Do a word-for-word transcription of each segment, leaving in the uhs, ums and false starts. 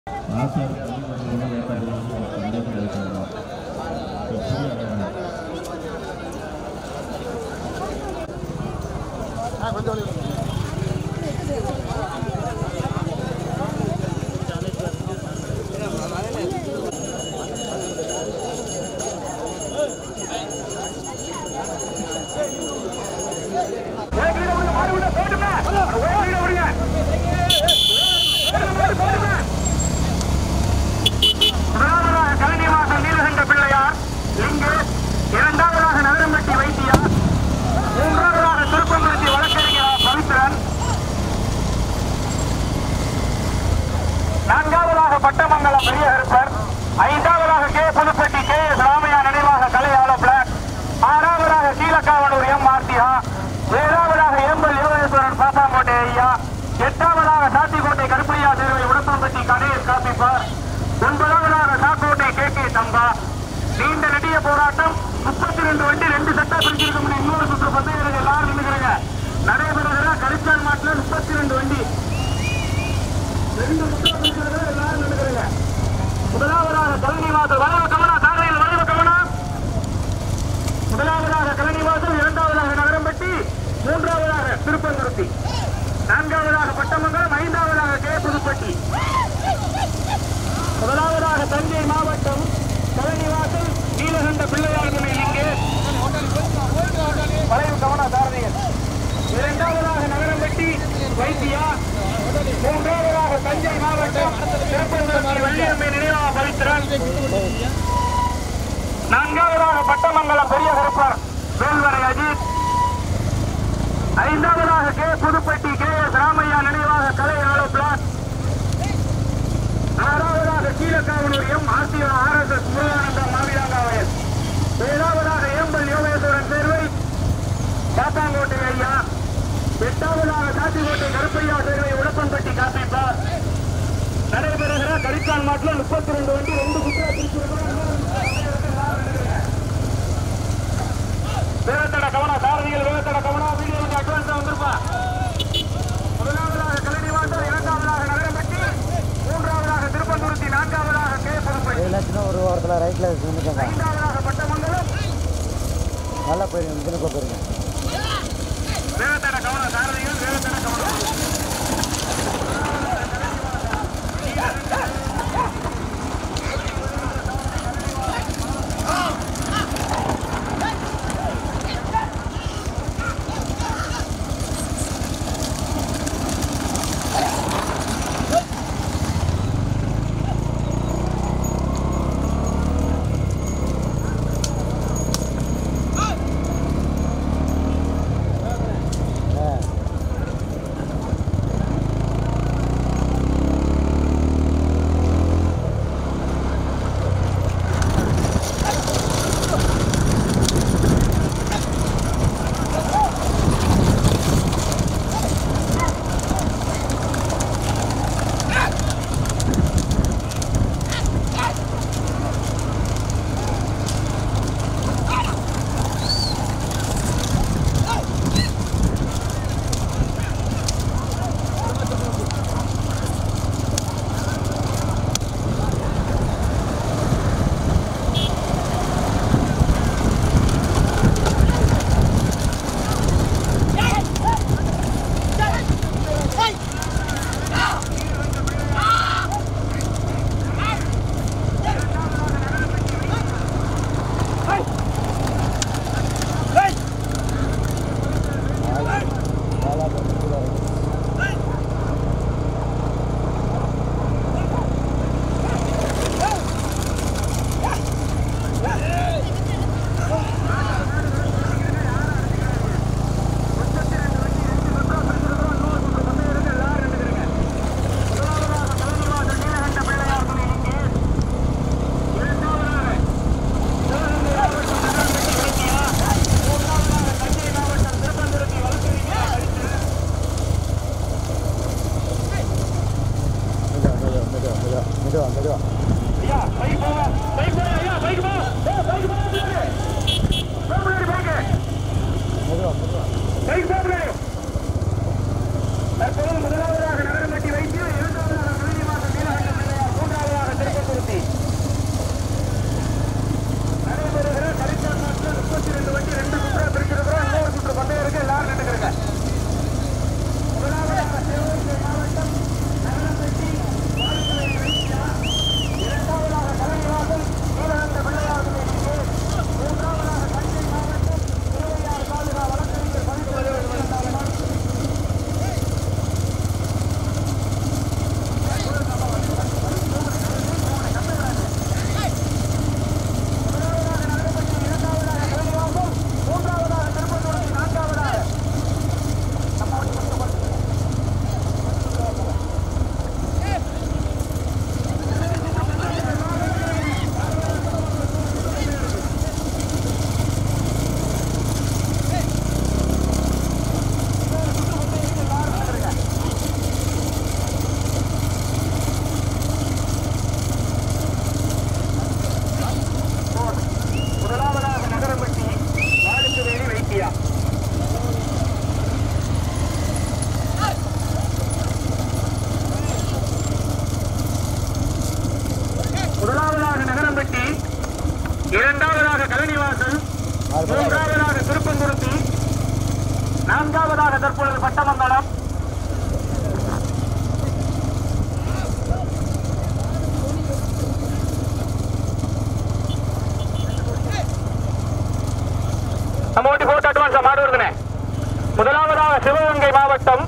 பட்டமங்கலம் பெரிய ஹெல்பர், ஐந்தாவதாக K Pudupatti K S Ramaiah நினைவாக கலையாள பிளாக், ஆறாவதாக கீழக்காவனூர் எம் ஆர்த்தியா, ஏழாவதாக ஏம்பல் யோகேஸ்வரன் பாப்பாங்கோட்டை ஐயா, எட்டாவதாக சாத்திக்கோட்டை கருப்பையா தேர்வை உடப்பம்பட்டி கணேஷ் காப்பிப்பார், ஒன்பதாவதாக சாக்கோட்டை கே கே தம்பா. நீண்ட நெடிய போராட்டம். முப்பத்தி ரெண்டு வண்டி ரெண்டு சட்டா பிரிச்சிருக்க முடியும். இன்னொரு சுற்று பந்தயம் எல்லாரும் நின்றுக்கிறீங்க. நடைபெறுகிற கரிச்சால் மாட்டில் முப்பத்தி ரெண்டு வண்டி ரெண்டு சுற்றா பிரிக்கிறது எல்லாரும் நின்றுக்கிறீங்க. முதலாவதாக கலனிவாசல் வளைவு கமனா தாரையில் வளைவு கமனா. முதலாவதாக கலனிவாசல், இரண்டாவதாக நகரம்பட்டி, மூன்றாவதாக திருப்பங்குருத்தி, நான்காவதாக பட்டமங்கலம், ஐந்தாவதாக கே புதுப்பட்டி. முதலாவதாக தஞ்சை மாவட்டம் கலனிவாசல் நீலகண்ட பிள்ளையார் துணை இங்கே வளைவு கவன தாரதிகள். இரண்டாவதாக நகரம்பட்டி வைத்தியா, மூன்றாவதாக தஞ்சை மாவட்டம் திருப்பங்குருத்தி வள்ளியம்மை நினைவாக பவித்திரன், நான்காவதாக பட்டமங்கலம் பெரிய கருப்பர் வேல்வரை அஜித், ஐந்தாவதாக K Pudupatti K S Ramaiah நினைவாக கலை ஆலோ பிளாக், ஆறாவதாக Keezhakavanur M RTO R S S Muruganandha Mavilangavayal, ஏழாவதாக ஏம்பல் யோகேஸ்வரன் தேர்வை காத்தாங்கோட்டை ஐயா, எட்டாவதாக சாத்திக்கோட்டை கருப்பையா தேர்வை உடப்பம்பட்டி காப்பிப்பார். நடைபெறுகிற கரிச்சான் மாட்டில் முப்பத்தி ரெண்டு வண்டி ரெண்டு குற்றா வேகத்தட கவனா சாரதிகள், வேகத்தட கவனா வீடியோ அட்வான்ஸா வந்திருப்பா. முதலாவதாக கலைநிவாசல், இரண்டாவதாக நகரம்பட்டி, மூன்றாவதாக திருப்பந்துருத்தி, நான்காவதாக கே புதுப்பட்டி, ஒரு வாரத்தில் ரைட்ல ஐந்தாவதாக பட்டமங்கலம். நல்லா போயிருங்க. போயிருங்க வேகத்தட கவனா சாரதிகள், வேகத்தட கவனா முதலாவதாக நகரம்பட்டி வைத்தியம், இரண்டாவதாக கலைநிவாசல் நீலகண்ட பிள்ளையார் கலைவாசல், மூன்றாவதாக திருப்பங்குருத்தி, நான்காவதாக தற்பொழுது பட்டமங்கலம், அமௌண்ட் போட்டு அட்வான்ஸ் மாடு வருதுனே. முதலாவதாக சிவகங்கை மாவட்டம்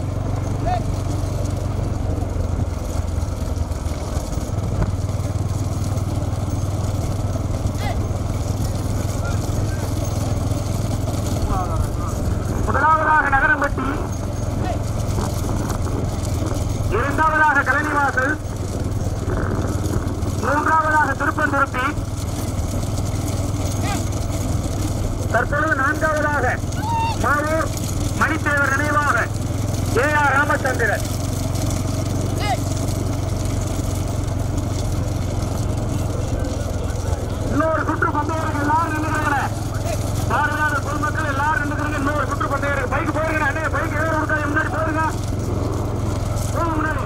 முதலாவதாக நகரம்பட்டி, இரண்டாவதாக கலைவாசல், மூன்றாவதாக திருப்பந்துருத்தி, தற்பொழுது நான்காவதாக மாவூர் மணித்தேவர் நினைவாக ஏ ஆர் ராமச்சந்திரன். இன்னொரு சுற்று பந்தயர்கள் எல்லாரும் நின்றுக்கிறேன். பார்வையாள பொதுமக்கள் எல்லாரும் நின்றுக்கிறீங்க. இன்னொரு சுற்று பந்தயர்கள் பைக் போயிருங்க. அண்ணே பைக் ஏற கொடுக்காது, முன்னாடி போயிருங்க. போங்க முன்னாடி.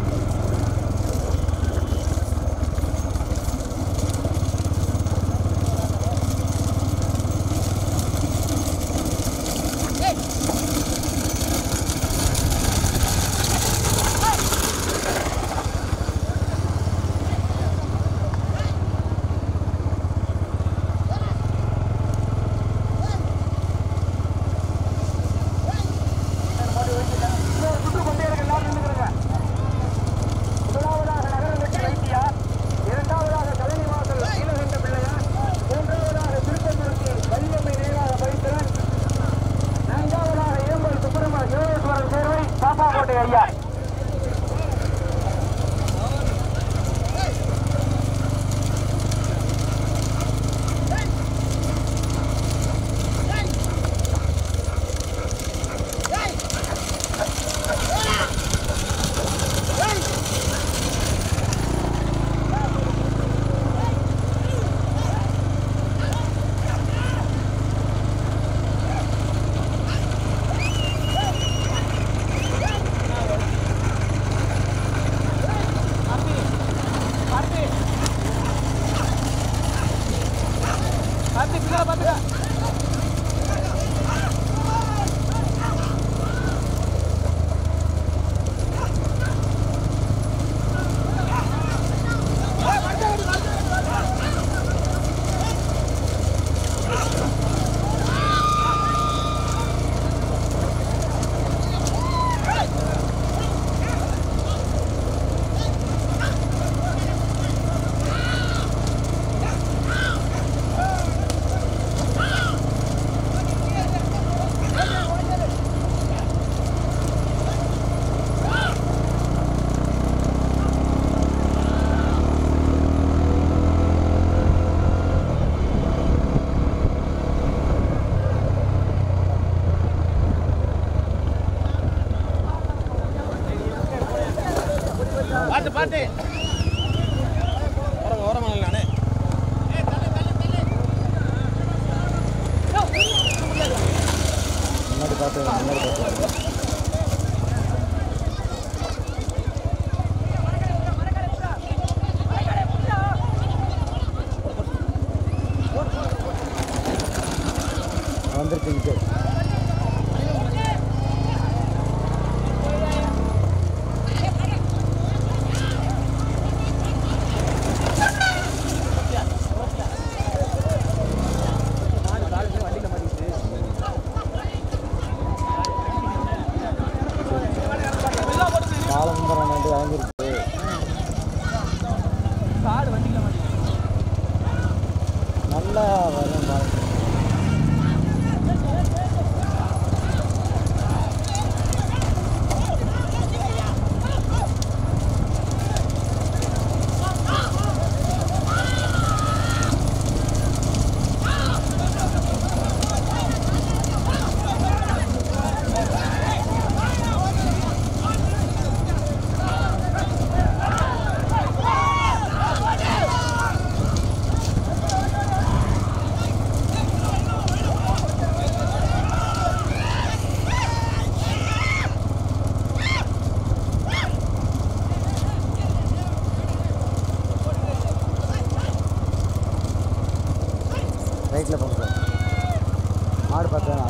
வந்துருச்சு.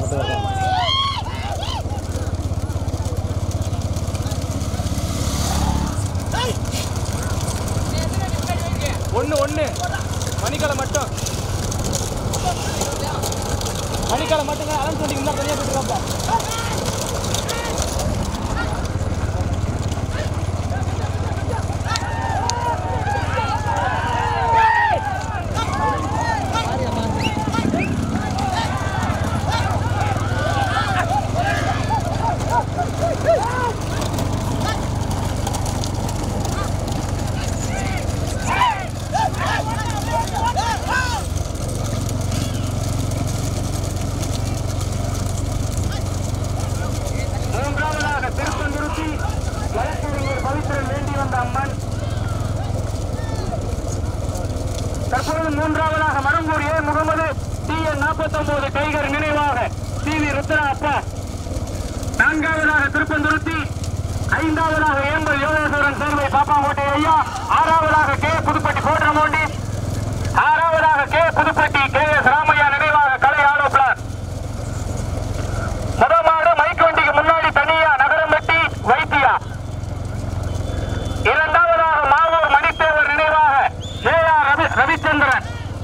மட்டும் வருவாங்க. ஒன்று ஒன்று மணிக்கலை மட்டும் மணிக்கலை மட்டுங்க அலன் சொல்லிங்க முன்னாடி தனியாக போட்டுருவாப்பா. தற்போது மூன்றாவதாக Marangur A Mohammed T N நாற்பத்தி ஒன்பது டைகர் நினைவாக சி வி ருத்ரா அப்பா. நான்காவதாக திருப்பந்துருத்தி, ஐந்தாவதாக ஏம்பல் யோகேஸ்வரன் சேர்வை பாப்பாங்கோட்டை ஐயா, ஆறாவதாக கே புதுப்பட்டி கோட்டமோண்டி, ஆறாவதாக K Pudupatti K S Ramaiah நினைவாக கலை ஆலோ பிளான். முதமாடு மைக் வண்டிக்கு முன்னாடி தனியா நகரம்பட்டி வைத்தியா. இரண்டாவதாக மாவூர் மணித்தேவர் நினைவாக ஏ ஆர் ரவி ரவிச்சந்திரன்.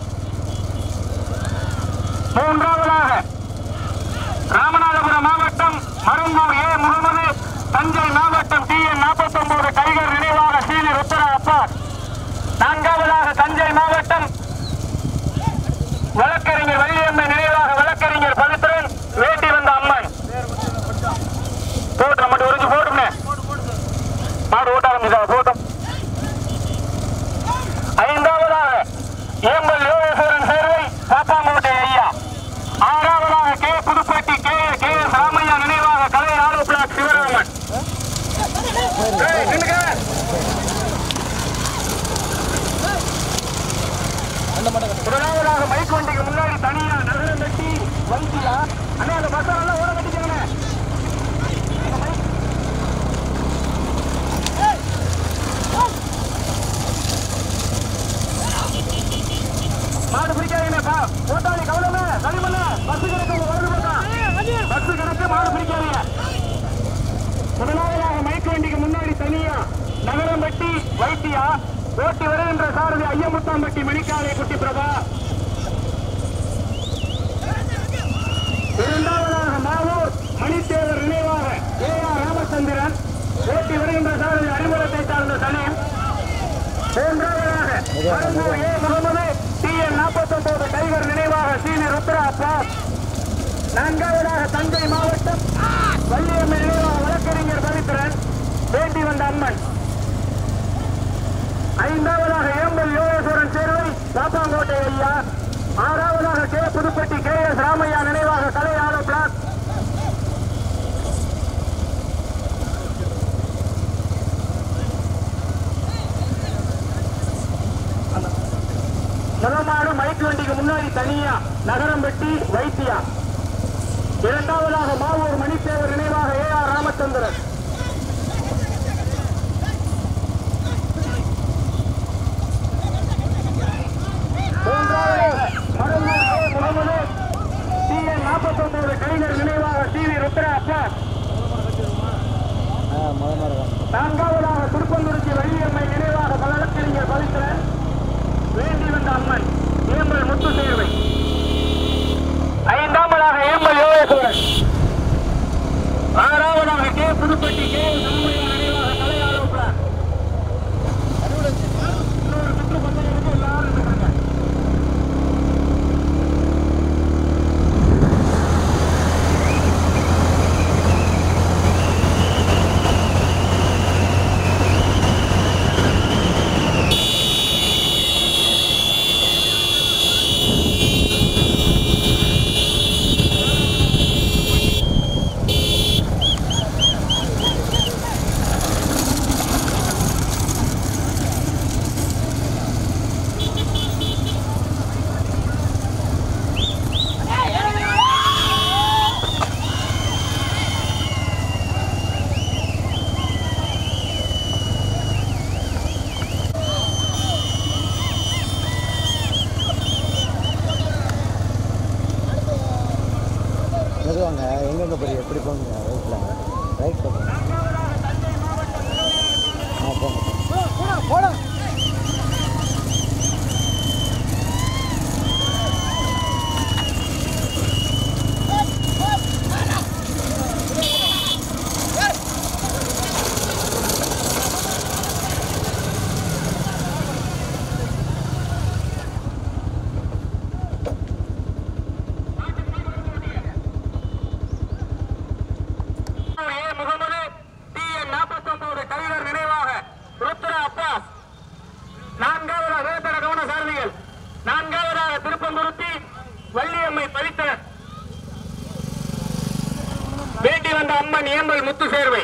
மூன்றாவதாக ராமநாதபுரம் மாவட்டம் மருங்கூர் ஏ முகமது, தஞ்சை மாவட்டம் டி என் நாற்பத்தி ஒன்பது டைகர் நினைவாக சி வி ருத்ரா அப்பா. நான்காவதாக தஞ்சை மாவட்டம் வழக்கறிஞர் வள்ளியம்மை நினைவாக வழக்கறிஞர் பவித்ரன் வேண்டி வந்த அம்மன். போட்டு மட்டும் உறிஞ்சு போட்டுமே மாடு ஓட்ட ஆரம்பிச்சா போட்டும். ஐந்தாவதாக ஏம்பல் யோகேஸ்வரன் சேர்வை பாப்பாங்கோட்டை ஐயா, ஆறாவதாக K Pudupatti K K S Ramaiah நினைவாக கலை ஆலோ பிளாக் சிவராமன். முதலாவதாக மைக் வண்டிக்கு முன்னாடி தனியா நகரம் கட்டி வைத்தியா. அண்ணா அந்த பஸ் நல்லா ஓட கட்டிக்கங்க. மாடு பிடிக்காதீங்கப்பா, ஓட்டாளி கவலை களிமண்ண பஸ் கணக்கு வருது பக்கம் பஸ் கணக்கு மாடு பிடிக்காதீங்க. முதலாவதாக மைக் வண்டிக்கு முன்னாடி தனியா நகரம்பட்டி வைத்தியா, ஓட்டி வருகின்ற சாரதி ஐயமுத்தாம்பட்டி மணிக்காலை குட்டி பிரபா. இரண்டாவதாக மாவூர் மணித்தேவர் நினைவாக ஏ ஆர் ராமச்சந்திரன், ஓட்டி வருகின்ற சாரதி அறிமுகத்தை சார்ந்த சலீம். மூன்றாவதாக Marungur A Mohammed T N நாற்பத்தி ஒன்பது டைகர் நினைவாக சி வி ருத்ரா அப்பா. நான்காவதாக தஞ்சை மாவட்டம் வள்ளியம்மை நினைவாக வழக்கறிஞர் பவித்ரன் வேண்டி வந்த அம்மன். ஐந்தாவதாக ஏம்பல் யோகேஸ்வரன் சேர்வை பாப்பாங்கோட்டை ஐயா, ஆறாவதாக K Pudupatti K S Ramaiah நினைவாக கலை ஆலோ பிளாக். முதமாடு மைக் வண்டிக்கு முன்னாடி தனியா நகரம்பட்டி வைத்தியா. இரண்டாவதாக மாவூர் மணித்தேவர் நினைவாக ஏ ஆர் ராமச்சந்திரன். மூன்றாவதாக Marungur A Mohammed T N நாற்பத்தி ஒன்பது டைகர் நினைவாக சி வி ருத்ரா அப்பா. நான்காவதாக திருப்பந்துருச்சி வள்ளியம்மை நினைவாக வழக்கறிஞர் பவித்ரன் வேண்டி வந்த அம்மன் ஏம்பல் முத்து சேர்வை. ஐந்தாவதாக ஏம்பல் யோகேஸ்வரன், ஆறாவதாக கே புதுப்பட்டி போங்க பெரிய எப்படி போங்க ரைட்டில் ரைட்டில் போங்க ஆ போங்க போட வள்ளியம்மை பவித்தனர் வேண்டி வந்த அம்மன் ஏம்பல் முத்து சேர்வை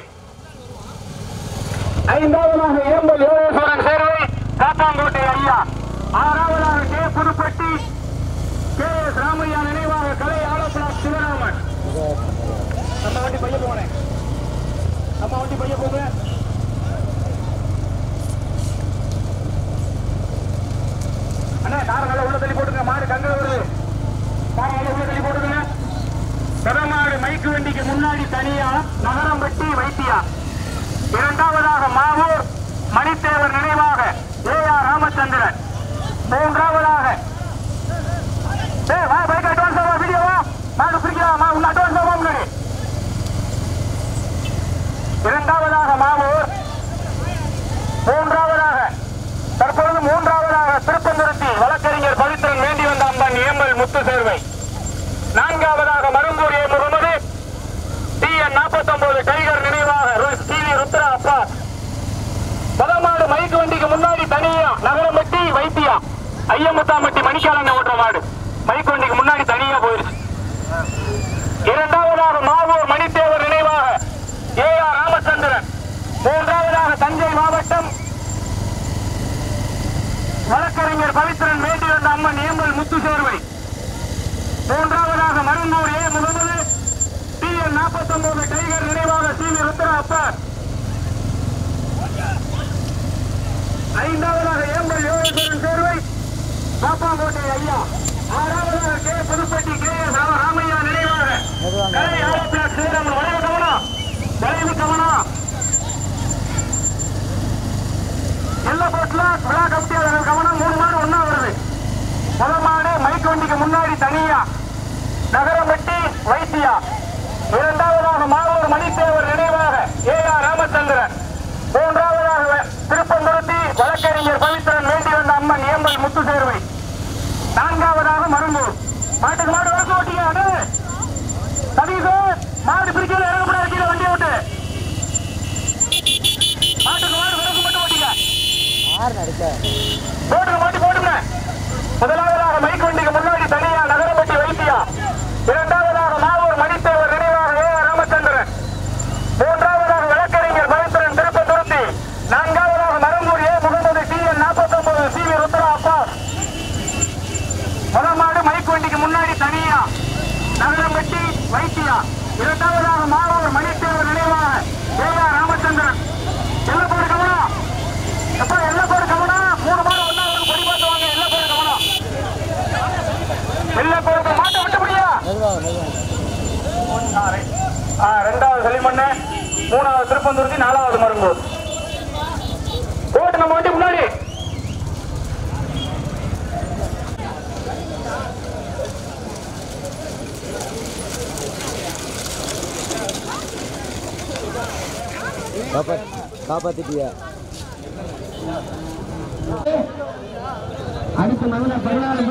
ஐந்தாவதாக ஏம்பல் யோகேஸ்வரன் சேர்வை காப்பாங்கோட்டை ஐயா ஆறாவதாக K Pudupatti K S Ramaiah நினைவாக கலை ஆலோசனர் சிவராமன் நம்ம வண்டி பைய போனேன் நம்ம வண்டி பைய போங்க அண்ணா காரங்களை உள்ள தள்ளி போட்டுங்க மாடு கங்கல வருது பெருமாடு மைக்கு வண்டிக்கு முன்னாடி தனியா நகரம்பட்டி வைத்தியா இரண்டாவதாக மாவூர் மணித்தேவர் நினைவாக ஏ ஆர் ராமச்சந்திரன் மூன்றாவதாக இரண்டாவதாக மாவூர் மூன்றாவதாக தற்பொழுது மூன்றாவதாக திருப்பந்துருத்தி வழக்கறிஞர் பவித்திரன் வேண்டி வந்த அம்பன் ஏம்பல் முத்து சேர்வை நான்காவதாக Marungur A Mohammed T N நாற்பத்தி ஒன்பது டைகர் நினைவாக டி வி ருத்ரா அப்பா பதமாடு மைக்கு வண்டிக்கு முன்னாடி தனியா நகரம்பட்டி வைத்தியா ஐயமுத்தாம்பட்டி மணிக்காலன் ஓட்டுற மாடு மைக்கு வண்டிக்கு முன்னாடி தனியா போயிருச்சு இரண்டாவதாக மாவூர் மணித்தேவர் நினைவாக ஏ ஆர் ராமச்சந்திரன் மூன்றாவதாக தஞ்சை மாவட்டம் வழக்கறிஞர் பவித்திரன் வேண்டி வந்த அம்மன் ஏம்பல் முத்து சேர்வை மூன்றாவதாக Marungur A Mohammed T N நாற்பத்தி ஒன்பது டைகர் நினைவாக டி வி ருத்ரா அப்பர் ஐந்தாவதாக ஏம்பல் யோகேஸ்வரன் சேர்வை பாப்பாங்கோட்டை ஐயா ஆறாவதாக K Pudupatti K S Ramaiah நினைவாக கலை ஆலோசனர் ஸ்ரீராமன் வளைவு கவனம் வளைவு கவனம் எல்லா போட்ல விழா கமிட்டியாளர்கள் கவனம் மூணு மாடு ஒன்னா வருது முதல் மாடு மைக்கு வண்டிக்கு முன்னாடி தனியா நகரம்பட்டி வைத்தியா இரண்டாவதாக மாவூர் மணித்தேவர் நினைவாக ஏ ஆர் ராமச்சந்திரன் மூன்றாவதாக திருப்பந்துருத்தி வழக்கறிஞர் பவித்திரன் வேண்டி வந்த அம்மன் ஏம்பல் முத்து சேர்வை நான்காவதாக மருங்கூர் மாட்டுக்கு மாடு வளர்க்க ஓட்டிங்க அது சதீஷ் மாடு பிரிக்கல இறங்கப்பட இருக்கீங்க வண்டியை விட்டு மாட்டுக்கு மாடு வளர்க்க மட்டும் ஓட்டிங்க போட்டுங்க மாட்டி போட்டுங்க முதலாவதாக மைக்கு வண்டிக்கு முன்னாடி தனியா நகரம்பட்டி வைத்தியா இரண்டாவதாக மாவூர் மணித்தேவர் நினைவாக ஏ ஆர் ராமச்சந்திரன் மூன்றாவதாக வழக்கறிஞர் பவித்திரன் திருப்பந்துருத்தி நான்காவதாக Marungur A Mohammed T N நாற்பத்தி ஒன்பது சி வி ருத்ரா அப்பா முதமாடு மைக்கு வண்டிக்கு முன்னாடி தனியா நகரம்பட்டி வைத்தியா இரண்டாவதாக மாவூர் மணித்தேவர் நினைவாக ஏ ஆர் ராமச்சந்திரன் எல்லா போடு கவனம் எப்ப எல்லா போடு கவனம் மூணு மாடு ஒன்னா கொடி பார்த்துவாங்க எல்லா போடு கவனம் எல்லா போடு மாட்டை விட்டு முடியா ரெண்டாவது சலிமண்ணு மூணாவது திருப்பந்துருத்தி நாலாவது மருங்கூர் போட்டு நம்ம வண்டி முன்னாடி காப்பாத்திட்டியா அடுத்த மகன பதினாலு